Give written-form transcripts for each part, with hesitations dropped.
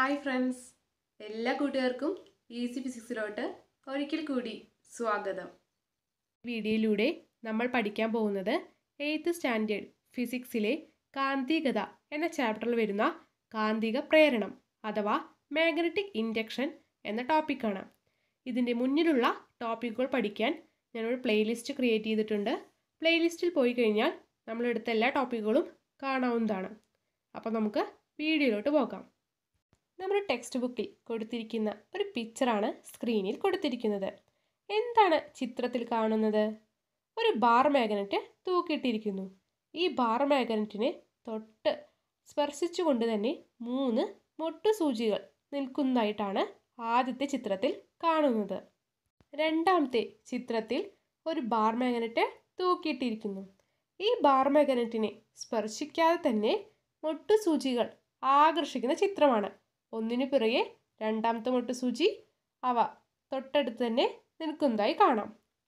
Hi friends, എല്ലാ കൂട്ടുകാർക്കും easy ഫിസിക്സിലോട്ട് ഒരിക്കൽ കൂടി സ്വാഗതം. വീഡിയോയിലൂടെ നമ്മൾ പഠിക്കാൻ പോകുന്നത് 8th സ്റ്റാൻഡേർഡ് ഫിസിക്സിലെ കാന്തികത എന്ന ചാപ്റ്ററിൽ വരുന്ന കാന്തിക പ്രേരണം അഥവാ മാഗ്നറ്റിക് ഇൻഡക്ഷൻ എന്ന ടോപ്പിക്കാണ്. ഇതിൻ്റെ മുന്നിലുള്ള ടോപ്പിക്കുകൾ പഠിക്കാൻ ഞാനൊരു പ്ലേലിസ്റ്റ് ക്രിയേറ്റ് ചെയ്തിട്ടുണ്ട്. പ്ലേലിസ്റ്റിൽ പോയി കഴിഞ്ഞാൽ നമ്മളെടുത്ത എല്ലാ ടോപ്പിക്കുകളും കാണാവുന്നതാണ്. അപ്പോൾ നമുക്ക് വീഡിയോയിലോട്ട് പോകാം. നമ്മുടെ ടെക്സ്റ്റ് ബുക്കിൽ കൊടുത്തിരിക്കുന്ന ഒരു പിക്ചറാണ് സ്ക്രീനിൽ കൊടുത്തിരിക്കുന്നത്. എന്താണ് ചിത്രത്തിൽ കാണുന്നത്? ഒരു ബാർ മാഗ്നറ്റ് തൂക്കിയിട്ടിരിക്കുന്നു. ഈ ബാർ മാഗ്നറ്റിനെ തൊട്ട് സ്പർശിച്ചുകൊണ്ട് തന്നെ 3 മൊട്ടുസൂചികൾ നിൽക്കുന്നതായിട്ടാണ് ആദ്യത്തെ ചിത്രത്തിൽ കാണുന്നത്. രണ്ടാമത്തെ ചിത്രത്തിൽ ഒരു ബാർ മാഗ്നറ്റ് തൂക്കിയിട്ടിരിക്കുന്നു. ഈ ബാർ മാഗ്നറ്റിനെ സ്പർശിക്കാതെ തന്നെ മൊട്ടുസൂചികൾ ആകർഷിക്കുന്ന ചിത്രമാണ്. ഒന്നിനു പിറകെ രണ്ടാമത്തെ മൊട്ടുസൂചി അവ തൊട്ടടുത്ത് തന്നെ നിൽക്കുന്നതായി കാണാം.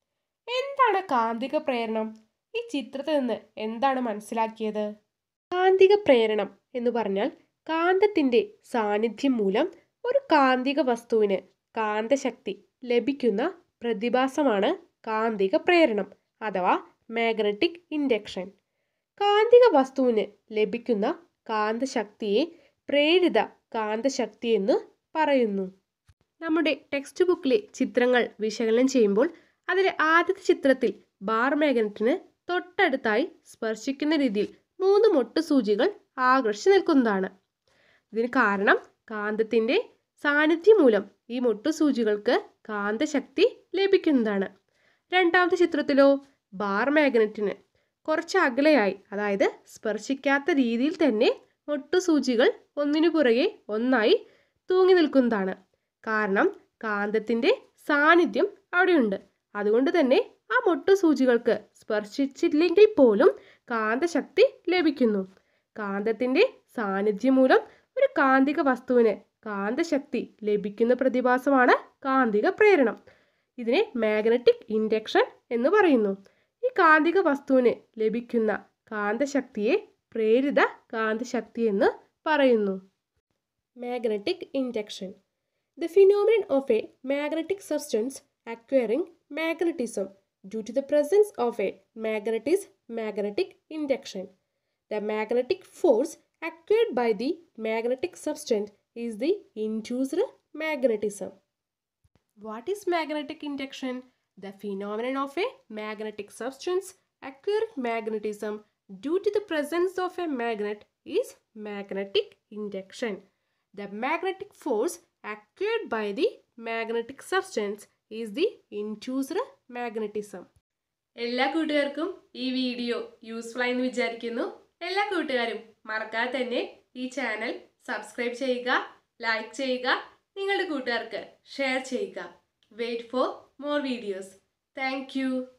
എന്താണ് കാന്തിക പ്രേരണം? ഈ ചിത്രത്തിൽ നിന്ന് എന്താണ് മനസ്സിലാക്കിയത്? കാന്തിക പ്രേരണം എന്ന് പറഞ്ഞാൽ കാന്തത്തിൻ്റെ സാന്നിധ്യം മൂലം ഒരു കാന്തിക വസ്തുവിന് കാന്തശക്തി ലഭിക്കുന്ന പ്രതിഭാസമാണ് കാന്തിക പ്രേരണം അഥവാ മാഗ്നറ്റിക് ഇൻഡക്ഷൻ. കാന്തിക വസ്തുവിന് ലഭിക്കുന്ന കാന്തശക്തിയെ പ്രേരിത കാന്തശക്തി എന്ന് പറയുന്നു. നമ്മുടെ ടെക്സ്റ്റ് ബുക്കിലെ ചിത്രങ്ങൾ വിശകലനം ചെയ്യുമ്പോൾ അതിലെ ആദ്യത്തെ ചിത്രത്തിൽ ബാർ മാഗ്നറ്റിന് തൊട്ടടുത്തായി സ്പർശിക്കുന്ന രീതിയിൽ 3 മൊട്ടുസൂചികൾ ആകർഷിച്ച് നിൽക്കുന്നതാണ്. ഇതിന് കാരണം കാന്തത്തിൻ്റെ സാന്നിധ്യം മൂലം ഈ മൊട്ടുസൂചികൾക്ക് കാന്തശക്തി ലഭിക്കുന്നതാണ്. രണ്ടാമത്തെ ചിത്രത്തിലോ ബാർ മാഗ്നറ്റിന് കുറച്ച് അകലെയായി, അതായത് സ്പർശിക്കാത്ത രീതിയിൽ തന്നെ മൊട്ടുസൂചികൾ ഒന്നിനു പുറകെ ഒന്നായി തൂങ്ങി നിൽക്കുന്നതാണ്. കാരണം കാന്തത്തിൻ്റെ സാന്നിധ്യം അവിടെയുണ്ട്. അതുകൊണ്ട് തന്നെ ആ മൊട്ടുസൂചികൾക്ക് സ്പർശിച്ചില്ലെങ്കിൽ പോലും കാന്തശക്തി ലഭിക്കുന്നു. കാന്തത്തിൻ്റെ സാന്നിധ്യം മൂലം ഒരു കാന്തിക വസ്തുവിന് കാന്തശക്തി ലഭിക്കുന്ന പ്രതിഭാസമാണ് കാന്തിക പ്രേരണം. ഇതിനെ മാഗ്നറ്റിക് ഇൻഡക്ഷൻ എന്ന് പറയുന്നു. ഈ കാന്തിക വസ്തുവിന് ലഭിക്കുന്ന കാന്തശക്തിയെ പ്രേരിത കാന്തശക്തി എന്ന് പറയുന്നു. Magnetic induction. The phenomenon of a magnetic substance acquiring magnetism due to the presence of a magnet is magnetic induction. The magnetic force acquired by the magnetic substance is the induced magnetism. What is magnetic induction? The phenomenon of a magnetic substance acquiring magnetism due to the presence of a magnet is magnetic induction. The magnetic force acquired by the magnetic substance is the induced magnetism. എല്ലാ കൂട്ടുകാർക്കും ഈ video useful ആയി എന്ന് വിചാരിക്കുന്നു. എല്ലാ കൂട്ടുകാരും മറക്കാതെ തന്നെ ഈ ചാനൽ സബ്സ്ക്രൈബ് ചെയ്യുക, ലൈക്ക് ചെയ്യുക, നിങ്ങളുടെ കൂട്ടുകാർക്ക് ഷെയർ ചെയ്യുക. Wait for more videos. Thank U.